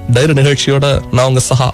Diary நிகழ்ச்சியோட நான் உங்க சஹா.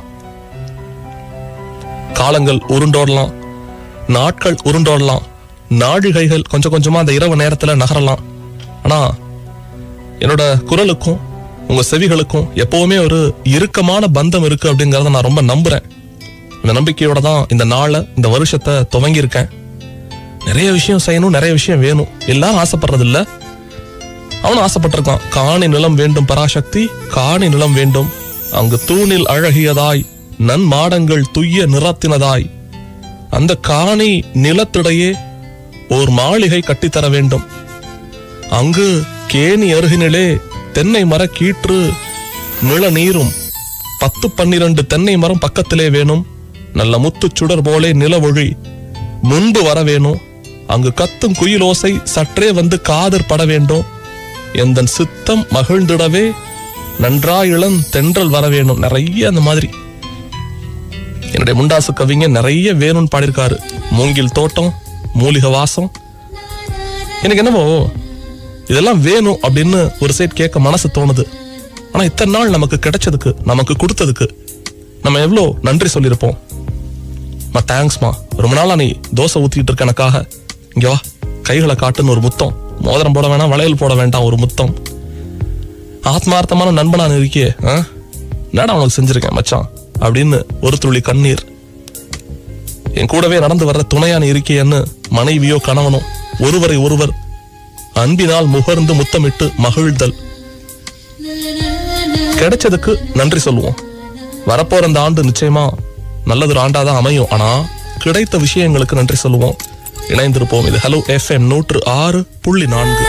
காலங்கள் உருண்டோடலாம், நாட்கள் உருண்டோடலாம், நாழிகைகள் கொஞ்சம் கொஞ்சமா அந்த இரவு நேரத்துல நகரலாம். ஆனா என்னோட குரலுக்கும் உங்க செவிகளுக்கும் எப்பவுமே ஒரு இறுக்கமான பந்தம் இருக்கு அப்படிங்கறத நான் ரொம்ப நம்புறேன். இந்த நம்பிக்கையோட தான் இந்த நாளை, இந்த வருஷத்தை துவங்கி இருக்கேன். நிறைய விஷயம் செய்யணும், நிறைய விஷயம் வேணும். எல்லாரும் ஆசைப்படுறது இல்ல, அவனும் ஆசைப்பட்டிருக்கான். காணி நிலம் வேண்டும் பராசக்தி, காணி நிலம் வேண்டும், அங்கு தூணில் அழகியதாய் நன்மாடங்கள் துய்ய நிறத்தினதாய், அந்த காணி நிலத்திடையே ஓர் மாளிகை கட்டித்தர வேண்டும். அங்கு கேணி அருகினிலே தென்னை மர கீற்று நில நீரும் 10-12 தென்னை மரம் பக்கத்திலே வேணும். நல்ல முத்து சுடர் போலே நில ஒளி முன்பு வர வேணும். அங்கு கத்தும் குயிலோசை சற்றே வந்து காதற் பட வேண்டும். எந்தன் சித்தம் மகிழ்ந்திடவே நன்றாயிளம் தென்றல் வர வேணும். நிறைய அந்த மாதிரி என்னுடைய முண்டாசு கவிங்க நிறைய வேணும்னு பாடியிருக்காரு. மூங்கில் தோட்டம், மூலிகை வாசம். எனக்கு என்னவோ இதெல்லாம் வேணும் அப்படின்னு ஒரு சைட் கேட்க மனசு தோணுது. ஆனா இத்தனை நாள் நமக்கு கிடைச்சதுக்கு, நமக்கு கொடுத்ததுக்கு நம்ம எவ்வளோ நன்றி சொல்லியிருப்போம். தேங்க்ஸ்மா, ரொம்ப நாளா நீ தோசை ஊத்திட்டு இருக்க எனக்காக, இங்க வா கைகளை காட்டுன்னு ஒரு முத்தம். மோதிரம் போட வேணாம், வளையல் போட வேண்டாம், ஒரு முத்தம். ஆத்மார்த்தமான நண்பனா இருக்கியே, என்னடா உனக்கு செஞ்சிருக்கேன் மச்சான் அப்படின்னு ஒரு துளி கண்ணீர். என் கூடவே நடந்து வர்ற துணையான இருக்கியன்னு மனைவியோ கணவனோ ஒருவரை ஒருவர் அன்பினால் முகர்ந்து முத்தமிட்டு மகிழ்தல். கிடைச்சதுக்கு நன்றி சொல்லுவோம். வரப்போற அந்த ஆண்டு நிச்சயமா நல்லது ஆண்டாதான் அமையும். ஆனா கிடைத்த விஷயங்களுக்கு நன்றி சொல்லுவோம். இணைந்திருப்போம். இது ஹலோ FM 106.4.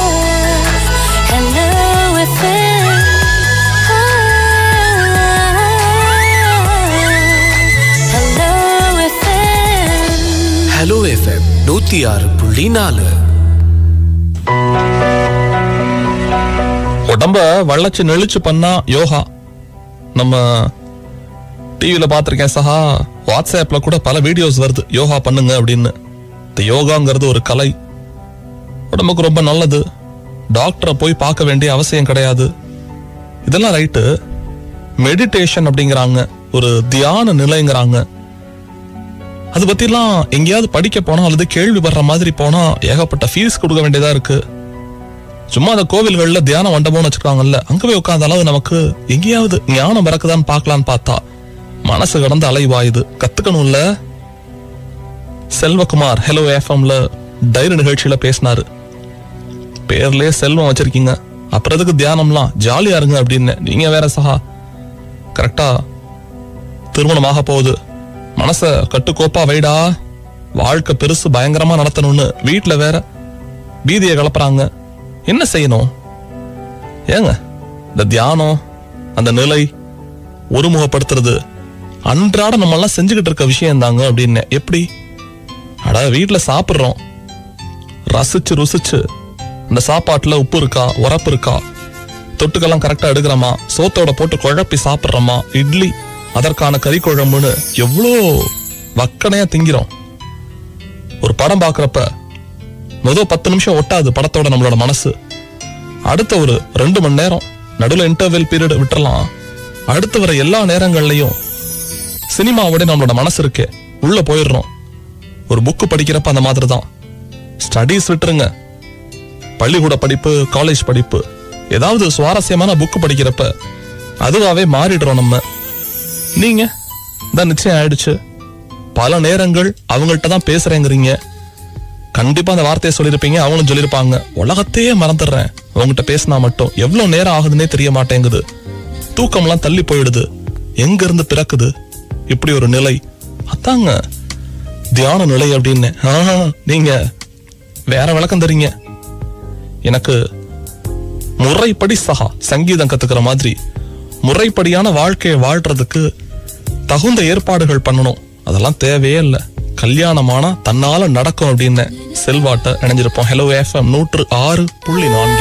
Hello FM 106.4. உடம்ப வளைச்சு நெளிச்சு பண்ணா யோகா. நம்ம டிவியில பாத்திருக்கேன் சஹா, வாட்ஸ்அப்ல கூட பல வீடியோஸ் வருது யோகா பண்ணுங்க அப்படின்னு. இந்த யோகாங்கிறது ஒரு கலை, உடம்புக்கு ரொம்ப நல்லது. டாக்டரை போய் பார்க்க வேண்டிய அவசியம் கிடையாது. இதெல்லாம் ரைட்டு. மெடிடேஷன் அப்படிங்கிறாங்க, ஒரு தியான நிலைங்கிறாங்க. அது பத்திலாம் எங்கேயாவது படிக்க போனா அல்லது கேள்விப்படுற மாதிரி போனா ஏகப்பட்ட ஃபீஸ் கொடுக்க வேண்டியதா இருக்கு. சும்மா அந்த கோவில்கள்ல தியான மண்டபம்னு வச்சுக்காங்கல்ல, அங்க போய் உட்காந்தாலும் நமக்கு எங்கேயாவது ஞானம் பிறக்குதான்னு பார்க்கலான்னு பார்த்தா மனசு கடந்து அலைவாயுது. கத்துக்கணும்ல. செல்வகுமார் ஹலோ FMல டைரி நிகழ்ச்சியில பேசினாரு. பேர்லயே செல்வம் வச்சிருக்கீங்க, அப்புறம் எதுக்கு தியானம்லாம், ஜாலியா இருங்க அப்படின்னு. நீங்க வேற சஹா, கரெக்டா திருமணமாக போகுது, மனச கட்டுக்கோப்பா வைடா, வாழ்க்கை பெருசு பயங்கரமா நடத்தணும்னு வீட்டுல வேற பீதியை கலப்புறாங்க. என்ன செய்யணும் ஏங்க? இந்த தியானம், அந்த நிலை, ஒருமுகப்படுத்துறது அன்றாட நம்ம எல்லாம் செஞ்சுக்கிட்டு இருக்க விஷயம் தாங்க அப்படின்னு. எப்படி? அட வீட்டுல சாப்பிடுறோம், ரசிச்சு ருசிச்சு அந்த சாப்பாட்டுல உப்பு இருக்கா, உரப்பு இருக்கா, தொட்டுக்கெல்லாம் கரெக்டா எடுக்கிறோமா, சோத்தோட போட்டு குழப்பி சாப்பிடுறோமா, இட்லி அதற்கான கறி குழம்புன்னு எவ்வளோ வக்கனையா திங்கிறோம். ஒரு படம் பாக்குறப்ப முதல் 10 நிமிஷம் ஒட்டாது படத்தோட நம்மளோட மனசு. அடுத்த ஒரு 2 மணி நேரம் நடுவில் இன்டர்வெல் பீரியட் விட்டுறலாம். அடுத்து வர எல்லா நேரங்கள்லயும் சினிமாவோட நம்மளோட மனசு இருக்கே உள்ள போயிடுறோம். ஒரு புக்கு படிக்கிறப்ப அந்த மாதிரி தான். ஸ்டடீஸ் விட்டுருங்க, பள்ளிக்கூட படிப்பு, காலேஜ் படிப்பு, ஏதாவது சுவாரஸ்யமான புக்கு படிக்கிறப்ப அதுவாவே மாறிடுறோம் நம்ம. நீங்க தான் நிச்சயம் ஆயிடுச்சு. பல நேரங்கள் அவங்கள்ட்ட தான் பேசுறேங்கிறீங்க. கண்டிப்பா அந்த வார்த்தையை சொல்லியிருப்பீங்க, அவங்களும் சொல்லியிருப்பாங்க, உலகத்தையே மறந்துடுறேன் அவங்ககிட்ட பேசினா மட்டும். எவ்வளவு நேரம் ஆகுதுன்னே தெரிய மாட்டேங்குது, தூக்கம்லாம் தள்ளி போயிடுது, எங்க இருந்து பிறக்குது இப்படி ஒரு நிலை. அதாங்க தியான நிலை அப்படின்னு. நீங்க வேற விளக்கம் தரீங்க. எனக்கு முறைப்படி சஹா சங்கீதம் கத்துக்கிற மாதிரி முறைப்படியான வாழ்க்கையை வாழ்றதுக்கு தகுந்த ஏற்பாடுகள் பண்ணணும். அதெல்லாம் தேவையே இல்லை, கல்யாணமானா தன்னால நடக்கும் அப்படின்னு செல்வாட்ட இணைஞ்சிருப்போம். Hello FM 106.4.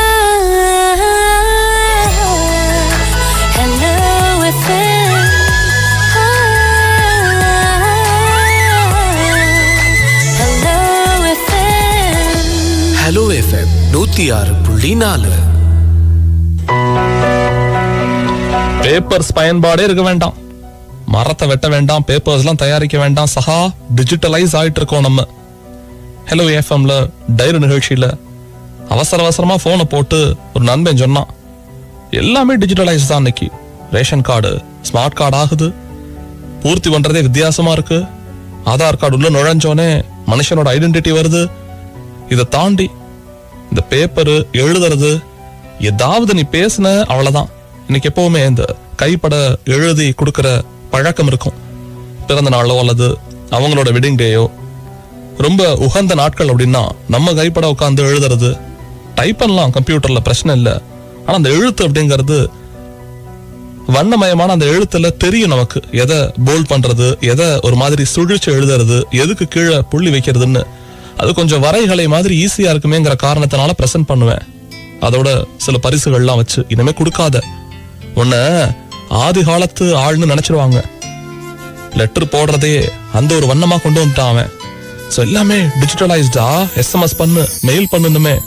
Hello FM 106.4. Papers பயன்பாடே இருக்க வேண்டாம், மரத்தை வெட்ட வேண்டாம், பேப்பர்ஸ் எல்லாம் தயாரிக்க வேண்டாம் சஹா. டிஜிட்டலைஸ் ஆயிட்டு இருக்கோம் நம்ம. ஹலோ எஃப்எம்ல டைரி நிகழ்ச்சியில அவசர அவசரமா போனை போட்டு ஒரு நண்பன் சொன்னான், எல்லாமே டிஜிட்டலைஸ் தான் இன்னைக்கு. ரேஷன் கார்டு ஸ்மார்ட் கார்டு ஆகுது, பூர்த்தி பண்றதே வித்தியாசமா இருக்கு. ஆதார் கார்டு உள்ள நுழைஞ்சோனே மனுஷனோட ஐடென்டிட்டி வருது. இதை தாண்டி இந்த பேப்பரு எழுதுறது, ஏதாவது நீ பேசுன அவ்வளவுதான். இன்னைக்கு எப்பவுமே இந்த கைப்பட எழுதி கொடுக்கற பழக்கம் இருக்கும். பிறந்த நாளோ அல்லது அவங்களோட வெட்டிங் டேயோ, ரொம்ப உகந்த நாட்கள் அப்படின்னா நம்ம கைப்பட உட்காந்து எழுதுறது. டைப் பண்ணலாம் கம்ப்யூட்டர்ல, பிரச்சனை இல்லை. ஆனா அந்த எழுத்து அப்படிங்கிறது வண்ணமயமான அந்த எழுத்துல தெரியும் நமக்கு எதை போல்ட் பண்றது, எதை ஒரு மாதிரி சுழிச்சு எழுதுறது, எதுக்கு கீழே புள்ளி வைக்கிறதுன்னு. அது கொஞ்சம் வரைகளை மாதிரி ஈஸியா இருக்குமேங்கிற காரணத்தினால பிரசன்ட் பண்ணுவேன். அதோட சில பரிசுகள்லாம் வச்சு, இனிமே கொடுக்காத, உன்ன ஆதி காலத்து ஆள்னு நினைச்சிருவாங்க. லெட்டர் போடுறதே அந்த ஒரு வண்ணமா கொண்டு வந்துட்டான் அவன். சோ எல்லாமே டிஜிட்டலைஸ்டா, SMS பண்ணு, மெயில் பண்ணுமே.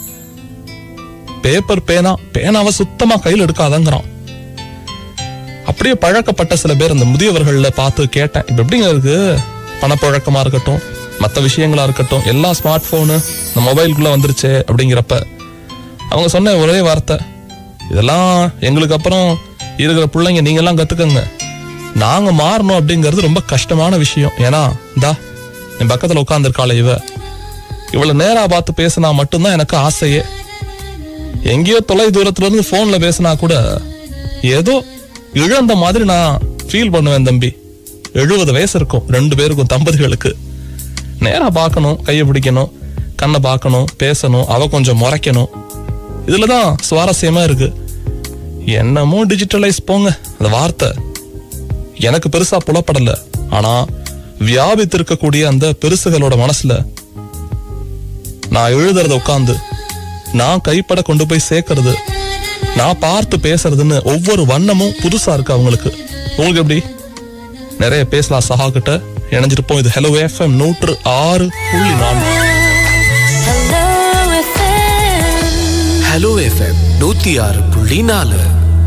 பேப்பர் பேனாவை சுத்தமா கையில் எடுக்காதங்கிறான். அப்படியே பழக்கப்பட்ட சில பேர் அந்த முதியவர்கள்ல பார்த்து கேட்டேன், இப்ப எப்படிங்க இருக்கு பணப்பழக்கமா இருக்கட்டும், மற்ற விஷயங்களா இருக்கட்டும், எல்லாம் ஸ்மார்ட் போனு இந்த மொபைலுக்குள்ள வந்துருச்சு அப்படிங்கிறப்ப அவங்க சொன்ன ஒரே வார்த்தை, இதெல்லாம் எங்களுக்கு அப்புறம் இருக்கிற பிள்ளைங்க நீங்க எல்லாம் கத்துக்கங்க, நாங்க மாறணும் அப்படிங்கிறது ரொம்ப கஷ்டமான விஷயம். ஏன்னா இந்தா என் பக்கத்துல உட்கார்ந்துருக்காள இவளை நேரா பார்த்து பேசினா மட்டும்தான் எனக்கு ஆசையே. எங்கேயோ தொலை தூரத்துல இருந்து போன்ல பேசினா கூட ஏதோ இழந்த மாதிரி நான் ஃபீல் பண்ணுவேன் தம்பி. 70 வயசு இருக்கும் 2 பேருக்கும், தம்பதிகளுக்கு. நேரா பார்க்கணும், கையை பிடிக்கணும், கண்ணை பார்க்கணும், பேசணும், அவ கொஞ்சம் முறைக்கணும். இதுலதான் சுவாரஸ்யமா இருக்கு. என்னமோ டிஜிட்டலைஸ் போங்க, அந்த வார்த்தை எனக்கு பெருசா புலப்படல. ஆனா வியாபித்திருக்கக்கூடிய அந்த பெருசுகளோட மனசுல நான் எழுதுறத உட்கார்ந்து நான் கைப்பட கொண்டு போய் சேர்க்கறது, நான் பார்த்து பேசுறதுன்னு ஒவ்வொரு வண்ணமும் புதுசா இருக்கு அவங்களுக்கு. உங்களுக்கு எப்படி? நிறைய பேசலாம் சஹா கிட்ட. இணைஞ்சிருப்போம். இது ஹலோ எஃப்எம் 106.4. Hello FM 106.4.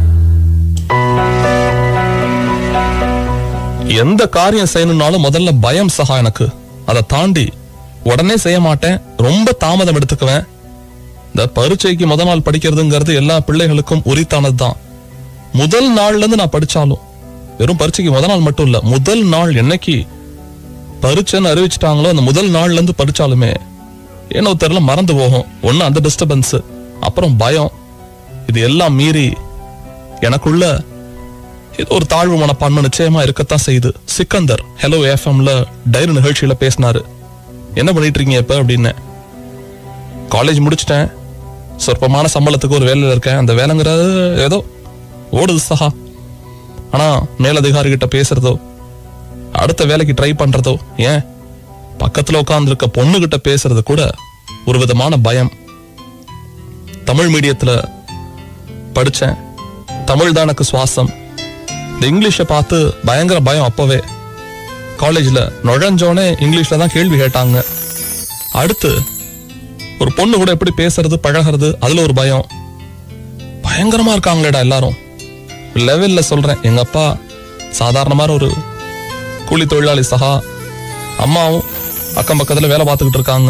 எந்த காரியம் செய்யணும்னாலும் முதல்ல பயம் சஹா எனக்கு. அதை தாண்டி உடனே செய்ய மாட்டேன், ரொம்ப தாமதம் எடுத்துக்குவேன். இந்த பரீட்சைக்கு முதல் நாள் படிக்கிறதுங்கிறது எல்லா பிள்ளைகளுக்கும் உரித்தானது தான். முதல் நாள்ல இருந்து நான் படிச்சாலும், வெறும் பரீட்சைக்கு முதல் நாள் மட்டும் இல்ல, முதல் நாள் என்னைக்கு பரீட்சைன்னு அறிவிச்சிட்டாங்களோ அந்த முதல் நாள்ல இருந்து படிச்சாலுமே ஏன்னா தெரியல மறந்து போகும். ஒண்ணு அந்த டிஸ்டர்பன்ஸ், அப்புறம் பயம், இது எல்லாம் மீறி எனக்குள்ள இது ஒரு தாழ்வு மனப்பான்மை நிச்சயமா இருக்கத்தான் செய்யுது. சிக்கந்தர் ஹலோ எஃப்எம்ல டைரி நிகழ்ச்சியில பேசினாரு. என்ன பண்ணிட்டு இருக்கீங்க இப்ப அப்படின்னு. காலேஜ் முடிச்சிட்டேன், சொற்பமான சம்பளத்துக்கு ஒரு வேலையில இருக்கேன். அந்த வேலைங்கிறது ஏதோ ஓடுது சஹா. ஆனா மேலதிகாரி கிட்ட பேசுறதோ, அடுத்த வேலைக்கு ட்ரை பண்றதோ, ஏன் பக்கத்துல உட்கார்ந்து இருக்க பொண்ணு கிட்ட பேசுறது கூட ஒரு விதமான பயம். தமிழ் மீடியத்துல படிச்சேன், தமிழ் தான் எனக்கு சுவாசம். இந்த இங்கிலீஷை பார்த்து பயங்கர பயம். அப்பவே காலேஜ்ல நுழைஞ்சோனே இங்கிலீஷ்ல தான் கேள்வி கேட்டாங்க. அடுத்து ஒரு பொண்ணு கூட எப்படி பேசுறது பழகிறது, அதுல ஒரு பயம். பயங்கரமா இருக்காங்களேடா எல்லாரும். லெவல்ல சொல்றேன், எங்க அப்பா சாதாரணமான ஒரு கூலி தொழிலாளி சஹா, அம்மாவும் அக்கம் பக்கத்துல வேலை பார்த்துக்கிட்டு இருக்காங்க.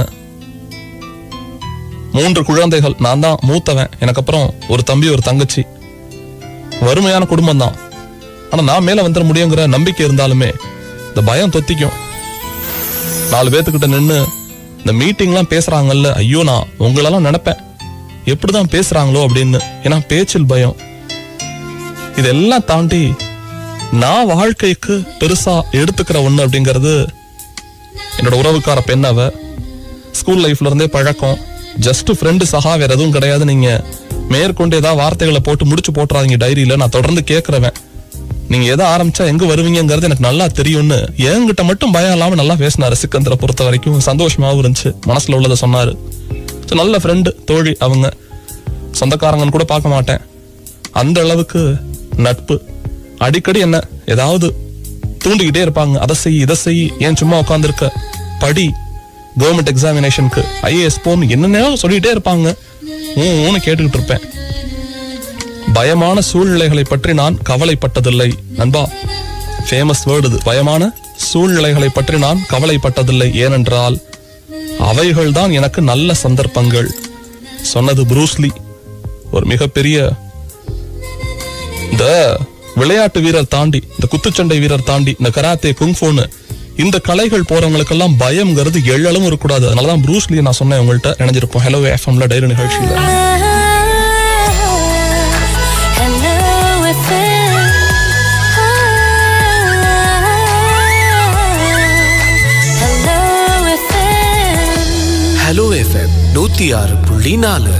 3 குழந்தைகள், நான் தான் மூத்தவன். எனக்கு அப்புறம் ஒரு தம்பி ஒரு தங்கச்சி. வறுமையான குடும்பம் தான். ஆனா நான் மேல வந்துட முடியுங்கிற நம்பிக்கை இருந்தாலுமே இந்த பயம் தொத்திக்கும். 4 பேத்துக்கிட்ட நின்று இந்த மீட்டிங்லாம் பேசுறாங்கல்ல, ஐயோ நான் உங்களெல்லாம் நினைப்பேன் எப்படிதான் பேசுறாங்களோ அப்படின்னு. ஏன்னா பேச்சில் பயம். இதெல்லாம் தாண்டி நான் வாழ்க்கைக்கு பெருசா எடுத்துக்கிற ஒண்ணு அப்படிங்கிறது என்னோட உறவுக்கார பெண். அவ ஸ்கூல் லைஃப்ல இருந்தே பழக்கம். ஜஸ்ட் ஃப்ரெண்டு சஹா, வேற எதுவும் கிடையாது. நீங்க மேற்கொண்டு ஏதாவது வார்த்தைகளை போட்டு முடிச்சு போட்டுறாதீங்க டைரியில. நான் தொடர்ந்து கேட்கிறவன், நீங்க எதை ஆரம்பிச்சா எங்க வருவீங்கிறது எனக்கு நல்லா தெரியும்னு. என்கிட்ட மட்டும் பயம் இல்லாம நல்லா பேசினாரு. சிக்கந்தரை பொறுத்த வரைக்கும் சந்தோஷமாவும் இருந்துச்சு. மனசுல உள்ளதை சொன்னாரு. நல்ல ஃப்ரெண்டு, தோழி. அவங்க சொந்தக்காரங்கன்னு கூட பார்க்க மாட்டேன், அந்த அளவுக்கு நட்பு. அடிக்கடி என்ன ஏதாவது தூண்டிக்கிட்டே இருப்பாங்க. அதை செய், இதை செய், ஏன் சும்மா உட்காந்துருக்க, படி, கவர்மெண்ட் எக்ஸாமினேஷனுக்கு, IAS போன்னு என்னென்ன சொல்லிட்டே இருப்பாங்க. கேட்டுக்கிட்டு இருப்பேன். பயமான சூழ்நிலைகளை பற்றி நான் கவலைப்பட்டதில்லை. நண்பா, ஃபேமஸ் வேர்டு இது. பயமான சூழ்நிலைகளை பற்றி நான் கவலைப்பட்டதில்லை, ஏனென்றால் அவைகள்தான் எனக்கு நல்ல சந்தர்ப்பங்கள். சொன்னது புரூஸ்லி. ஒரு மிகப்பெரிய இந்த விளையாட்டு வீரர் தாண்டி, இந்த குத்துச்சண்டை வீரர் தாண்டி, இந்த கராத்தே, குங்ஃபூன்னு இந்த கலைகள் போறவங்களுக்கெல்லாம் பயம்ங்கிறது எள்ளளவும் இருக்கக்கூடாது. அதனாலதான் புரூஸ்லி நான் சொன்னேன் உங்கள்கிட்ட. இணைஞ்சிருப்போம் ஹலோ எஃப்எம்ல டைரி நிகழ்ச்சியில. Hello FM 106.4.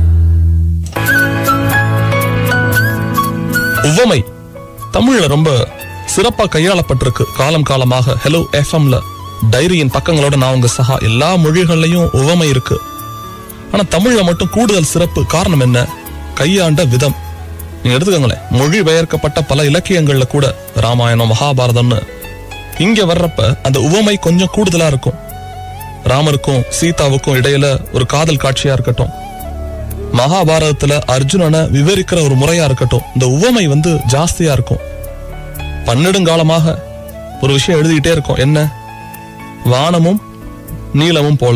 உவமை தமிழ்ல ரொம்ப சிறப்பா கையாளப்பட்டிருக்கு காலம் காலமாக. ஹலோ எஃப்எம்ல டைரியின் பக்கங்களோட நான் உங்க சஹா. எல்லா மொழிகள்லயும் உவமை இருக்கு, ஆனா தமிழ்ல மட்டும் கூடுதல் சிறப்பு. காரணம் என்ன? கையாண்ட விதம். நீங்க எடுத்துக்கோங்களேன், மொழி பெயர்க்கப்பட்ட பல இலக்கியங்கள்ல கூட ராமாயணம், மகாபாரதம்னு இங்க வர்றப்ப அந்த உவமை கொஞ்சம் கூடுதலா இருக்கும். ராமருக்கும் சீதாவுக்கும் இடையில ஒரு காதல் காட்சியா இருக்கட்டும், மகாபாரதத்துல அர்ஜுனனை விவரிக்கிற ஒரு முறையா இருக்கட்டும், இந்த உவமை ஜாஸ்தியா இருக்கும். பன்னெடுங்காலமாக ஒரு விஷயம் எழுதிக்கிட்டே இருக்கும். என்ன? வானமும் நீளமும் போல,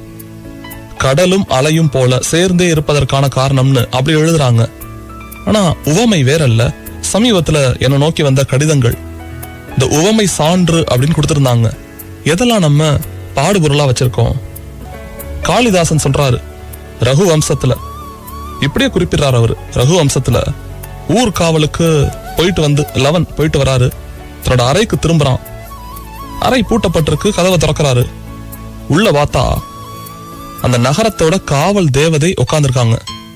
கடலும் அலையும் போல சேர்ந்தே இருப்பதற்கான காரணம்னு அப்படி எழுதுறாங்க. ஆனா உவமை வேறல்ல. சமீபத்துல என்ன நோக்கி வந்த கடிதங்கள் இந்த உவமை சான்று அப்படின்னு கொடுத்திருந்தாங்க. எதெல்லாம் நம்ம பாடுபொருளா வச்சிருக்கோம்? காளிதாசன் சொல்றாரு ரகு வம்சத்துல, இப்படியே குறிப்பிடுறாரு அவரு. ரகு வம்சத்துல ஊர் காவலுக்கு போயிட்டு லவன் போயிட்டு வராரு. தன்னோட அறைக்கு திரும்புறான். அறை பூட்டப்பட்டிருக்கு. கதவை திறக்கிறாரு. உள்ள பார்த்தா அந்த நகரத்தோட காவல் தேவதை உட்கார்ந்துருக்காங்க.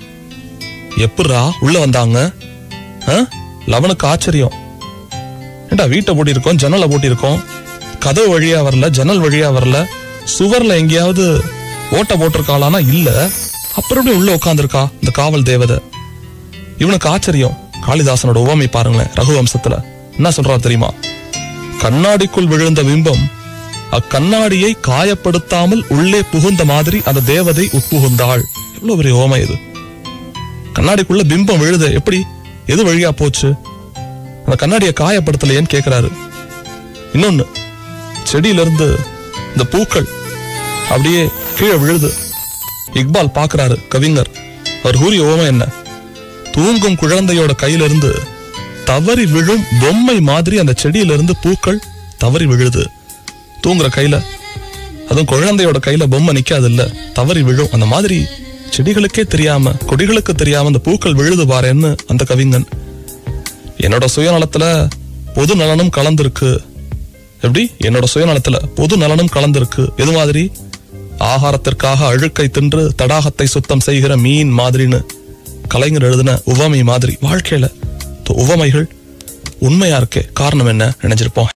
எப்படா உள்ள வந்தாங்க? லவனுக்கு ஆச்சரியம். ஏண்டா வீட்டை பூட்டி இருக்கோம், ஜன்னலை பூட்டி இருக்கோம், கதவு வழியா வரல, ஜன்னல் வழியா வரல, சுவர்ல எங்கேயாவது ஓட்ட போட்டிருக்காளானா இல்ல, அப்புறம் உள்ள உட்கார்ந்துருக்கா இந்த காவல் தேவதை. இவனுக்கு ஆச்சரியம். காளிதாசனோட உவமை பாருங்களேன். ரகுவம்சத்துல என்ன சொல்றா தெரியுமா? கண்ணாடிக்குள் விழுந்த பிம்பம் அக்கண்ணாடியை காயப்படுத்தாமல் உள்ளே புகுந்த மாதிரி அந்த தேவதை உட்புகுந்தாள். எவ்வளவு பெரிய உவமை இது! கண்ணாடிக்குள்ள பிம்பம் விழுது, எப்படி, எது வழியா போச்சு? அந்த கண்ணாடியை காயப்படுத்தலையேன்னு கேக்குறாரு. இன்னொன்னு, செடியில இருந்து இந்த பூக்கள் அப்படியே கீழே விழுது. இக்பால் பாக்குறாரு, கவிஞர். அவர் கூறிய உவமை என்ன? தூங்கும் குழந்தையோட கையிலிருந்து தவறி விழும் பொம்மை மாதிரி அந்த செடியிலிருந்து பூக்கள் தவறி விழுது. தூங்குற கையில, அதுவும் குழந்தையோட கையில பொம்மை நிக்காது இல்ல, தவறி விழும். அந்த மாதிரி செடிகளுக்கே தெரியாம, கொடிகளுக்கு தெரியாம அந்த பூக்கள் விழுது பாருன்னு அந்த கவிஞன். என்னோட சுயநலத்துல பொது நலனும் கலந்திருக்கு. எப்படி? என்னோட சுயநலத்துல பொது நலனும் கலந்திருக்கு. எது மாதிரி? ஆகாரத்திற்காக அழுக்கை தின்று தடாகத்தை சுத்தம் செய்கிற மீன் மாதிரின்னு கலைஞர் எழுதின உவமை மாதிரி வாழ்க்கையில உவமைகள் உண்மையா இருக்கே. காரணம் என்ன? நினைச்சிருப்போம்.